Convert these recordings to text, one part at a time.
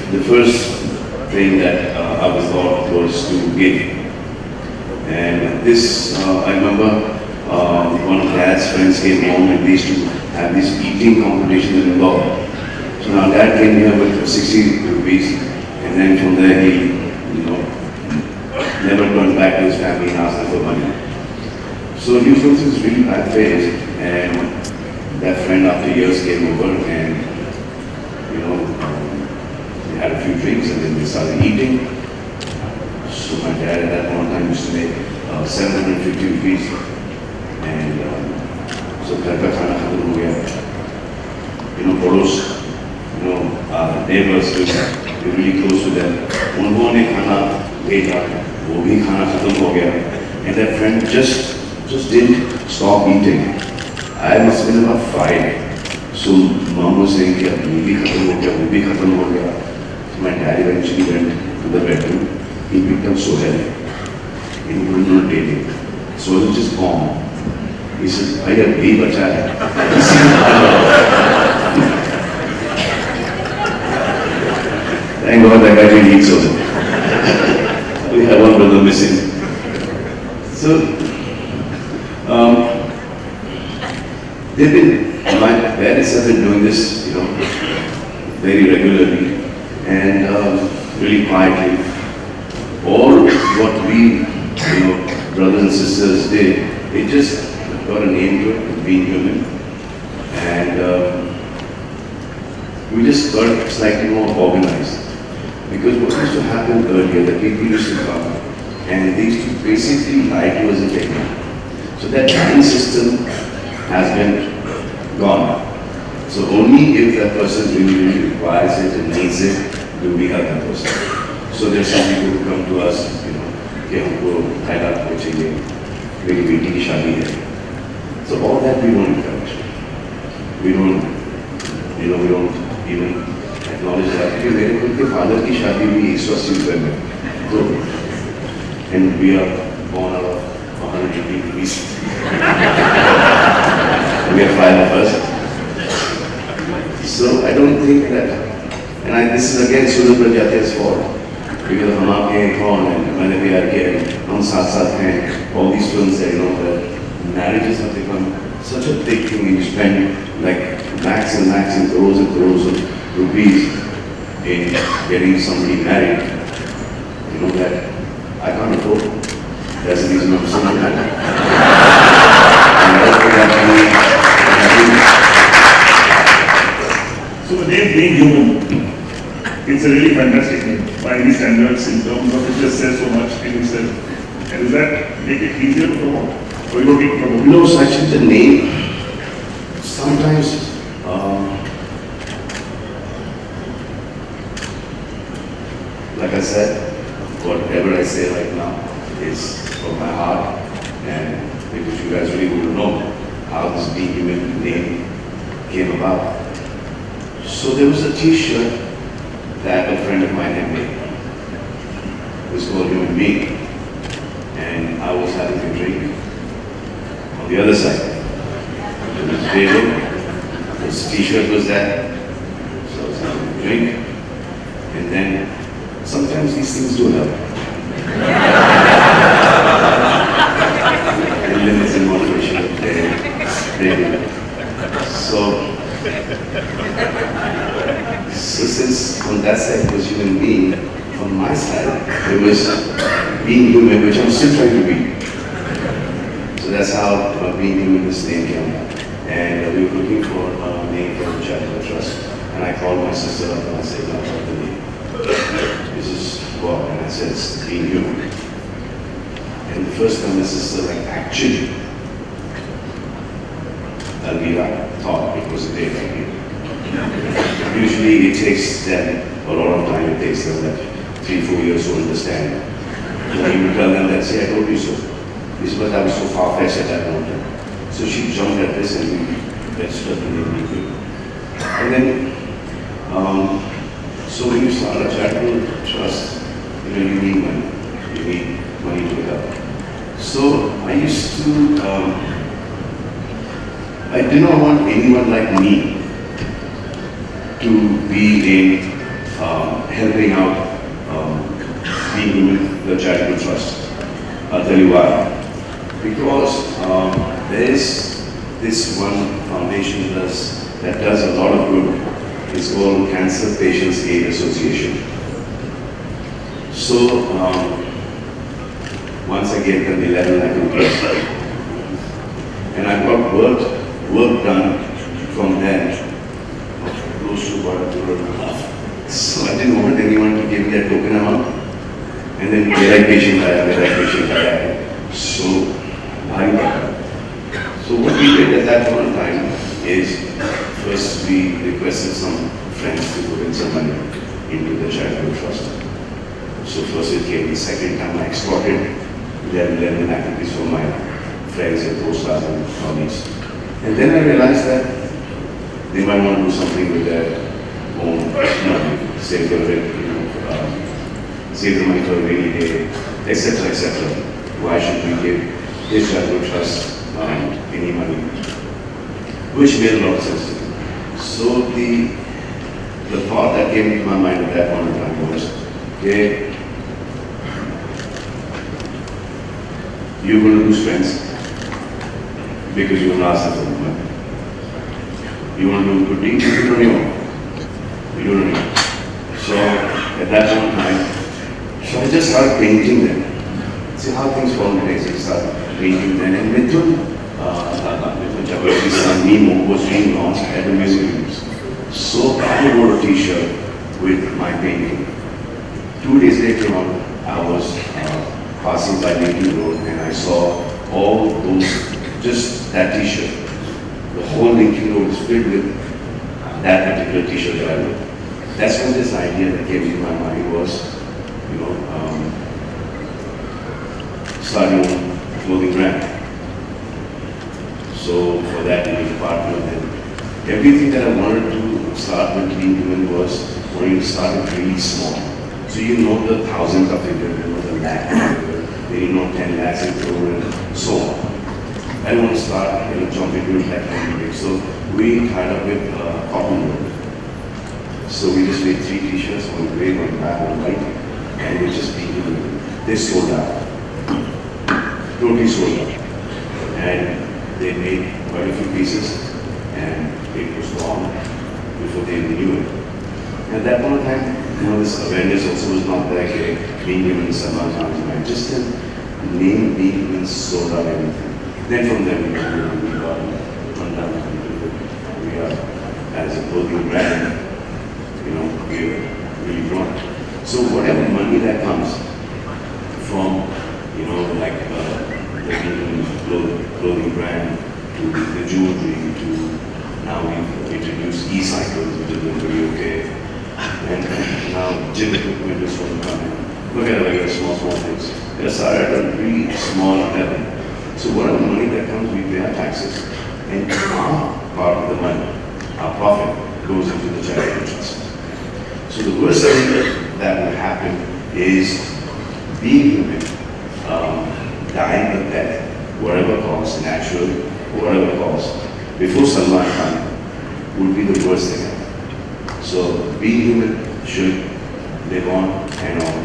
the first thing that I was taught was to give. And this, I remember one of Dad's friends came home and they used to have this eating competition in Indore. So now Dad came here with 60 rupees, and then from there he, never turned back to his family and asked them for money. So he was going through this really bad phase, and that friend after years came over and, they had a few drinks and then they started eating. So my dad at that point in time used to make 750 rupees. And so घर का खाना खत्म हो गया. पड़ोस, our neighbors, we're really close to them. उन्होंने खाना भेजा, वो भी खाना खत्म हो गया. And that friend just didn't stop eating. I must have been about 5. So mom was saying कि अब ये भी खत्म हो गया, वो भी खत्म हो गया. So my dad eventually went to the bedroom. He became so heavy. He couldn't not take it. So it was just gone. He said, "Bhai, ab yhi bacha hai." Thank God that guy didn't eat so. We have one brother missing. So, my parents have been doing this, very regularly and really quietly. All what we, brothers and sisters did, it just got a name to it, being human. And we just got slightly more organized. Because what used to happen earlier, the people used to come and they used to basically lie to us and take money. So that lying system has been gone. So only if that person really requires it and needs it, do we help that person. So there's some people who come to us, कि हमको ढाई को चाहिए, मेरी बेटी की शादी है. So all that we don't encourage. We don't even acknowledge that. Because मेरे खुद के father की शादी भी 180 रुपए में. So, and we are born out of 150 rupees. We are 5 of us. So I don't think that, and this is again Surya Prajati's fault. Because हम आपके हैं कौन हैं, मैंने प्यार किया है, हम साथ हैं, all these films that that marriages have become such a big thing. You spend like lakhs and lakhs and crores of rupees in getting somebody married. That I can't afford. That's the reason I'm single. And I hope that so the name Being Human, it's a really fantastic name by any standards in terms of it just says so much in itself. And does that make it easier to promote? Or you don't need to promote? No, such is the name. Sometimes like I said, whatever I say right now is from my heart, and because you guys really want to know how this Being Human name came about. So there was a t-shirt that a friend of mine had made. It was called Human Being. And I was having a drink on the other side. It was table, this t-shirt was there. So I was having a drink. And then sometimes these things do help. And limits in motivation. So since on that side it was Human Being, on my side it was Being Human, which I'm still trying to be. So that's how Being Human, this name came up. And we were looking for a name for the charitable trust. And I called my sister up and I said, no, I the name. This is what? And I said, it's Being Human. And the first time my sister, actually, Alvira thought it was a day like you. Usually it takes them a lot of time, it takes them 3-4 years to understand. So you would tell them that, see, I told you so. This was I was so far-fetched at that moment. So she jumped at this and we registered the name. And then, so when you start a charitable trust, you need money. You need money to help. So I used to, I did not want anyone like me to be in helping out being with the charitable trust. I'll tell you why. Because there is this one foundation that does a lot of good. It's called Cancer Patients Aid Association. So once I gave them 11 lakh rupees, and I got work done from them, close to about $1.5 crore. So I didn't want anyone to give me that token amount. And then patient aya. So what we did at that point in time is, first we requested some friends to put in some money into the charitable trust. So first it came. The second time I extorted 11 lakh rupees from my friends and co-stars and colleagues. And then I realized that they might want to do something with their own money, save for it, save the money for a rainy day, etc., etc. Why should we give this charitable trust any money? Which made a lot of sense to me. So the thought that came into my mind at that point in time was, okay, you're going to lose friends because you're going to ask them for money. You want to do good deeds, you do it on your own. You do it on your own. So at that point in time, so I just started painting them. See how things fall into place. I started painting them. And Mithun Chakravarti's son Nemo was being launched at the museum. So I wrote a t-shirt with my painting. 2 days later on, I was passing by Lincoln Road and I saw all those, just that t-shirt. The whole Lincoln Road is filled with that particular t-shirt that I wrote. That's when this idea that came into my mind was, starting a clothing brand. So for that, we partnered with them. Everything that I wanted to start with Being Human was wanting to start it really small. So you know the thousands of figures, you know the lakh figure, then you know 10 lakhs and crore and so on. I don't want to start, jump into it like that. So we tied up with cotton wool. So we just made 3 t-shirts, one gray, one black, one white, and we just Being Human. They sold out. Totally sold out. And they made quite a few pieces, and it was gone before they even knew it. At that point in time, this awareness also was not there. Being Human, Salman Khan's mind. Just the name Being Human sold out everything. Then from there, we got run down to we are, as a clothing brand, we're really grown. So whatever money that comes from, like the Being Human clothing brand, to the jewelry, to now we've introduced e-cycles, which is doing pretty okay. And now gym equipment is going to come in. Look at it like small things. They started at a really small level. So whatever money that comes, we pay our taxes. And our part of the money, our profit, goes into the charitable trust. So the worst thing that will happen is Being Human, dying the death, whatever cost, natural, whatever cost, before Salman Khan would be the worst thing ever. So Being Human should live on and on.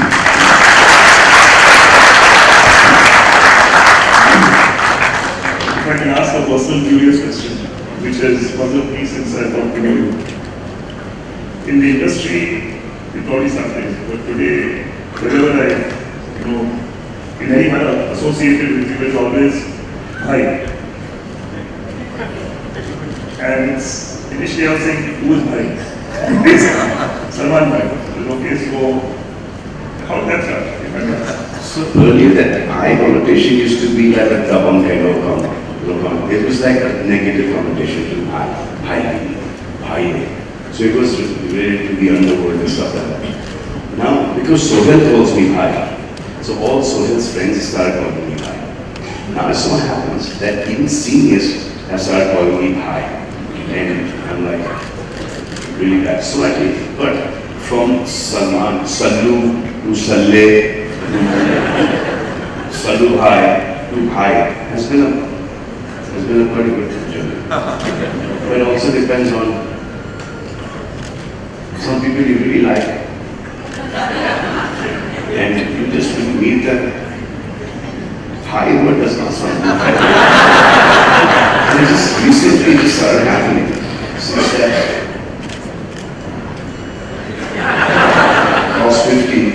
If I can ask a personal curious question, which has puzzled me since I talked to you. In the industry, it probably something, but today, wherever I, in any manner associated with you is always high. And initially I was saying, who is high? Salman Bhai. Okay, so how did that start? So earlier that high connotation used to be like a dabang kind of comment. It was like a negative connotation to high. So it was related to the underworld and stuff like that. Now, because Sohail calls me high, so all Sohail's friends started calling me high. Now it so happens that even seniors have started calling me high. And I'm like, really bad. Slightly, but from Salman, Sallu to Saleh, Sallu high to high has been a pretty good journey. But it also depends on some people you really like, and you just meet them. Hi word does not sound good. And just recently it just started happening. Since that I was 50.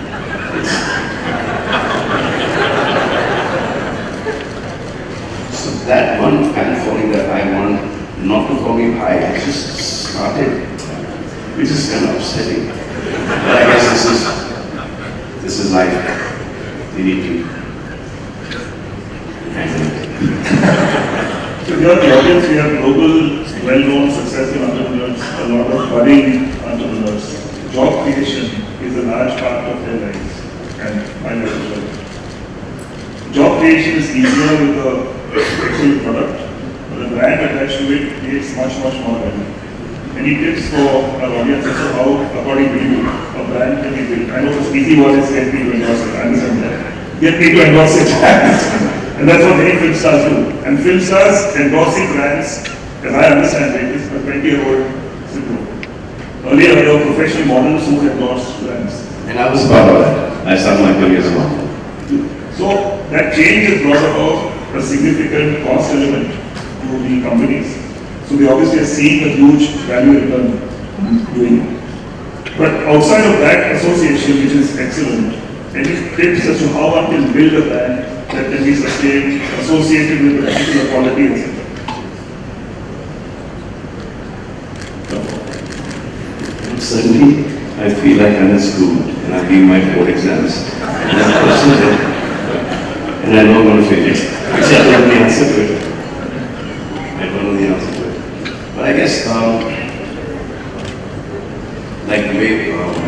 So that one fan following that I want not to call me Bhai, it just started, which is kind of upsetting. But I guess this is life. You need to handle it. So here at the audience, we have global, well-known, successful entrepreneurs, a lot of budding entrepreneurs. Job creation is a large part of their lives, and my life as well. Job creation is easier with the actual product, but the brand attached to it creates much more value. Any tips for our audience as to how, according to you, a brand can be built? I know the easy one is get me to endorse it, I understand that. Get me to endorse it. And that's what many film stars do. And film stars endorsing brands, as I understand it, is a 20-year-old syndrome. Earlier, there were professional models who endorsed brands. And I was part of that. I started my career as a model. So that change has brought about a significant cost element to the companies. So they obviously are seeing a huge value return doing it. But outside of that association, which is excellent, any tips as to how one can build a brand that can be sustained, associated with a particular quality, etc.? Suddenly, I feel like I'm in school and I'm doing my board exams. And I'm questioning it. And I know I'm going to fail it. Actually, I don't know the answer to it. I don't know the answer to it. But I guess, like the way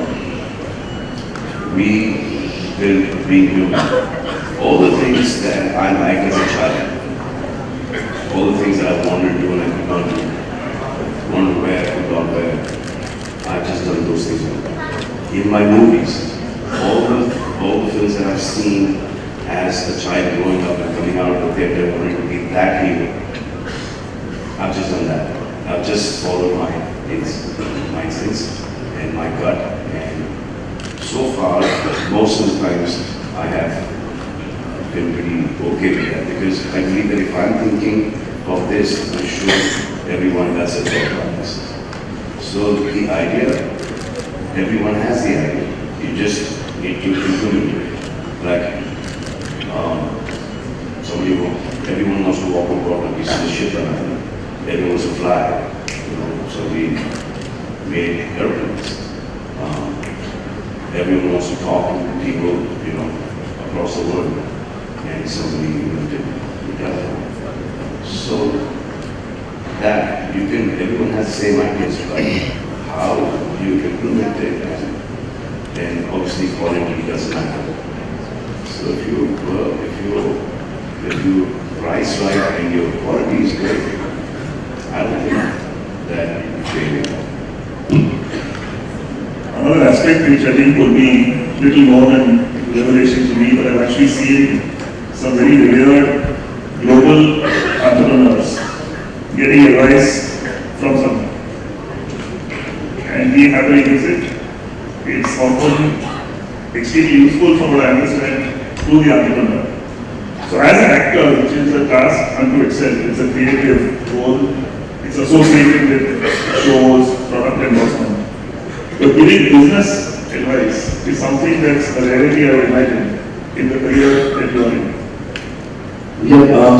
we will be human, all the things that I like as a child, all the things that I wanted to do and I could not do, wanted to wear, could not wear, I've just done those things. In my movies, all the films that I've seen as a child growing up and coming out of the theater wanting to be that hero, I've just done that. I've just followed my instincts and my gut, and so far, most of the times, I have been pretty okay with that, because I believe that if I'm thinking of this, I'm sure everyone does it about this. So the idea, everyone has the idea. You just need to implement it. Like, everyone wants to walk aboard a piece of the ship, and everyone wants to fly. So we made airplanes. Everyone wants to talk to people, across the world, and somebody invented the telephone. So that everyone has the same ideas, but how you implement it, and obviously quality doesn't matter. So if you price right and your quality is great, I don't think that you fail. Another aspect which I think would be little more than revelation to me, but I've actually seen some very revered global entrepreneurs getting advice from someone, and being happy to use it. It's often extremely useful from what I understand to the entrepreneur. So as an actor, which is a task unto itself, it's a creative role, it's associated with shows, product endorsement. But giving business advice is something that's a rarity I would imagine in the career that you are in. Yeah,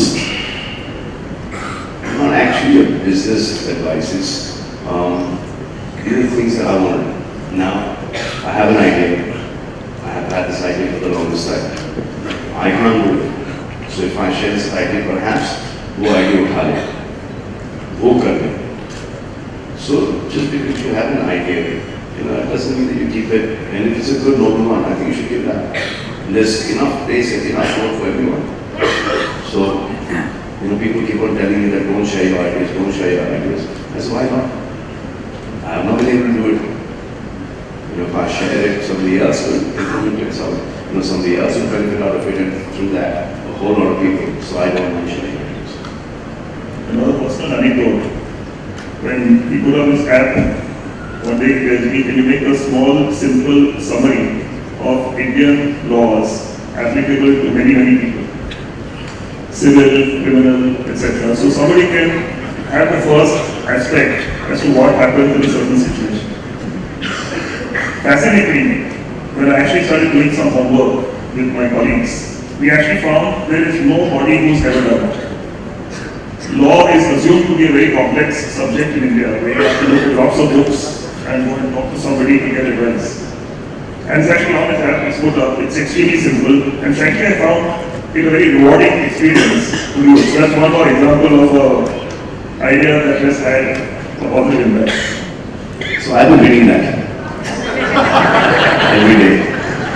not actually a business advice. It's these are the things that I want. Now, I have an idea. I have had this idea for the longest time. I can't do it. So if I share this idea, perhaps, वो idea उठा ले, वो कर ले. So just because you have an idea, it doesn't mean that you keep it. And if it's a good noble one, I think you should give that. And there's enough place and enough work for everyone. So, people keep on telling me that don't share your ideas, don't share your ideas. I said, why not? I have not been able to do it. If I share it, somebody else will implement it. Somebody else will benefit out of it, and through that, a whole lot of people. So I don't mind sharing ideas. Another personal anecdote. When we put up this app one day he tells me, can you make a small, simple summary of Indian laws applicable to many, many people? Civil, criminal, etc. So somebody can have the first aspect as to what happens in a certain situation. Fascinatingly, when I actually started doing some homework with my colleagues, we actually found there is no body who's ever done it. Law is assumed to be a very complex subject in India, where you have to look at lots of books and go and talk to somebody to get advice. And it's actually not as put up, it's extremely simple, and frankly I found it a very rewarding experience to do. So that's one more example of an idea that has had a positive impact. So I've been reading that every day.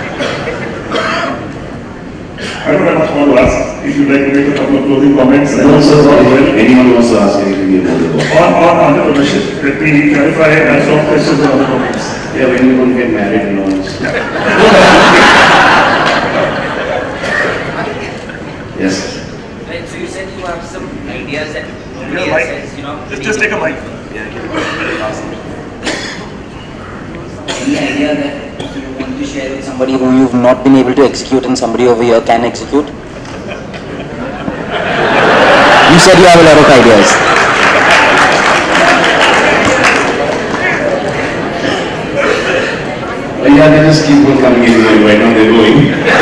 I don't have much more to ask. If you'd like to make a couple of closing comments. No, sir, if anyone wants to ask anything about the book. On entrepreneurship, let me clarify and ask some questions on other topics. Yeah, when you're going to get married and all this. Yes. Right, so you said you have some ideas that nobody Yeah, else has, you know. just take a mic. Any idea that you want to share with somebody who you've not been able to execute and somebody over here can execute? You said you have a lot of ideas. Well, yeah, they just keep on coming in. Right now they're going.